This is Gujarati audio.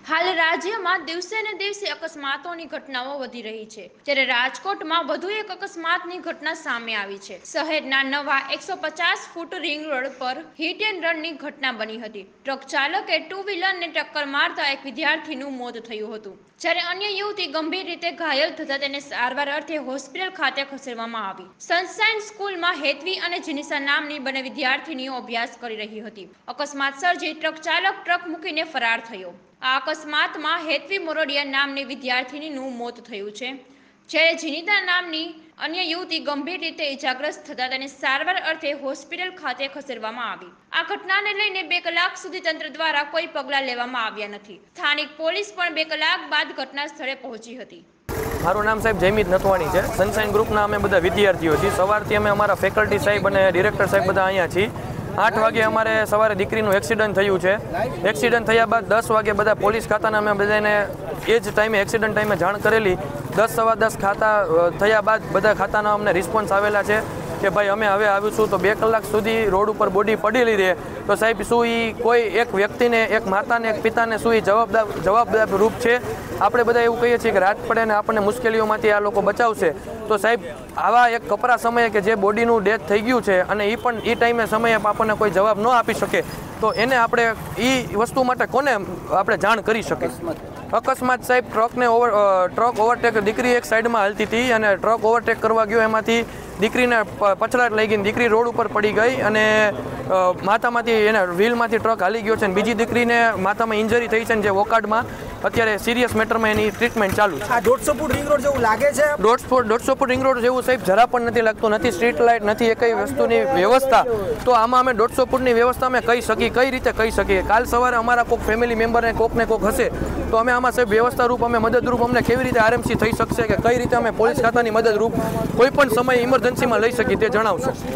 હાલ રાજ્યમાં દિવસે ને દિવસે અકસ્માતોની ઘટનાઓ વધી રહી છે, જ્યારે રાજકોટમાં વધુ એક અકસ્માતની ઘટના સામે આવી છે। શહેરના નવા 150 ફૂટ રિંગ રોડ પર હિટ એન્ડ રનની ઘટના બની હતી। ટ્રક ચાલકે ટુ વ્હીલરને ટક્કર મારતા એક વિદ્યાર્થીનું મોત થયું હતું, જ્યારે અન્ય યુવતી ગંભીર રીતે ઘાયલ થતા તેને સારવાર અર્થે હોસ્પિટલ ખાતે ખસેડવામાં આવી। સનશાઇન સ્કૂલમાં હેતવી અને જીનિસા નામની બંને વિદ્યાર્થીનીઓ અભ્યાસ કરી રહી હતી। અકસ્માત સર્જી ટ્રક ચાલક ટ્રક મૂકીને ફરાર થયો। આ અકસ્માતમાં હેતવી મોરડિયા નામની વિદ્યાર્થીનીનું મોત થયું છે, જ્યારે જીનિતા નામની અન્ય યુવતી ગંભીર રીતે ઇજાગ્રસ્ત થતા તેને સારવાર અર્થે હોસ્પિટલ ખાતે ખસેડવામાં આવી। આ ઘટનાને લઈને 2 કલાક સુધી તંત્ર દ્વારા કોઈ પગલાં લેવામાં આવ્યા નથી। સ્થાનિક પોલીસ પણ 2 કલાક બાદ ઘટના સ્થળે પહોંચી હતી। મારું નામ સાહેબ જયમીત નથવાણી છે। સનશાઇન ગ્રુપના અમે બધા વિદ્યાર્થીઓ છીએ। સવારથી અમે અમારા ફેકલ્ટી સાહેબ અને ડિરેક્ટર સાહેબ બધા અહીંયા છીએ। 8 વાગે અમારે સવારે દીકરીનું એક્સિડન્ટ થયું છે। એક્સિડન્ટ થયા બાદ 10 વાગે બધા પોલીસ ખાતાના અમે બધાને એ જ ટાઈમે એક્સિડન્ટ ટાઈમે જાણ કરેલી। 10 સવા 10 ખાતા થયા બાદ બધા ખાતાના અમને રિસ્પોન્સ આવેલા છે કે ભાઈ અમે હવે આવીશું। તો 2 કલાક સુધી રોડ ઉપર બોડી પડેલી રહે તો સાહેબ શું એ કોઈ એક વ્યક્તિને, એક માતાને, એક પિતાને શું એ જવાબદાર રૂપ છે? આપણે બધા એવું કહીએ છીએ કે રાત પડે ને આપણને મુશ્કેલીઓમાંથી આ લોકો બચાવશે। તો સાહેબ આવા એક કપરા સમયે કે જે બોડીનું ડેથ થઈ ગયું છે અને એ પણ એ ટાઈમે સમયે આપણને કોઈ જવાબ ન આપી શકે તો એને આપણે એ વસ્તુ માટે કોને આપણે જાણ કરી શકીએ? અકસ્માત સાહેબ ટ્રક ઓવરટેક, દીકરી એક સાઈડમાં હાલતી હતી અને ટ્રક ઓવરટેક કરવા ગયો, એમાંથી દીકરીને પછડાટ લઈ ગઈ, દીકરી રોડ ઉપર પડી ગઈ અને માથામાંથી એને વ્હીલમાંથી ટ્રક હાલી ગયો છે અને બીજી દીકરીને માથામાં ઇન્જરી થઈ છે, જે વોકાર્ડમાં અત્યારે સિરિયસ મેટરમાં એની ટ્રીટમેન્ટ ચાલુ છે। આ 150 ફૂટ રિંગ રોડ જેવું લાગે છે? 150 ફૂટ રિંગ રોડ જેવું સાહેબ જરા પણ નથી લાગતું। નથી સ્ટ્રીટ લાઇટ, નથી એ કઈ વસ્તુની વ્યવસ્થા। તો આમાં અમે 150 ફૂટની વ્યવસ્થા અમે કહી શકીએ, કઈ રીતે કહી શકીએ? કાલ સવારે અમારા કોઈક ફેમિલી મેમ્બરને કોકને કોક હશે તો અમે આમાં સાહેબ વ્યવસ્થા રૂપ અમે મદદરૂપ અમને કેવી રીતે આરએમસી થઈ શકશે કે કઈ રીતે અમે પોલીસ ખાતાની મદદરૂપ કોઈ પણ સમય ઇમરજન્સીમાં લઈ શકીએ તે જણાવશો।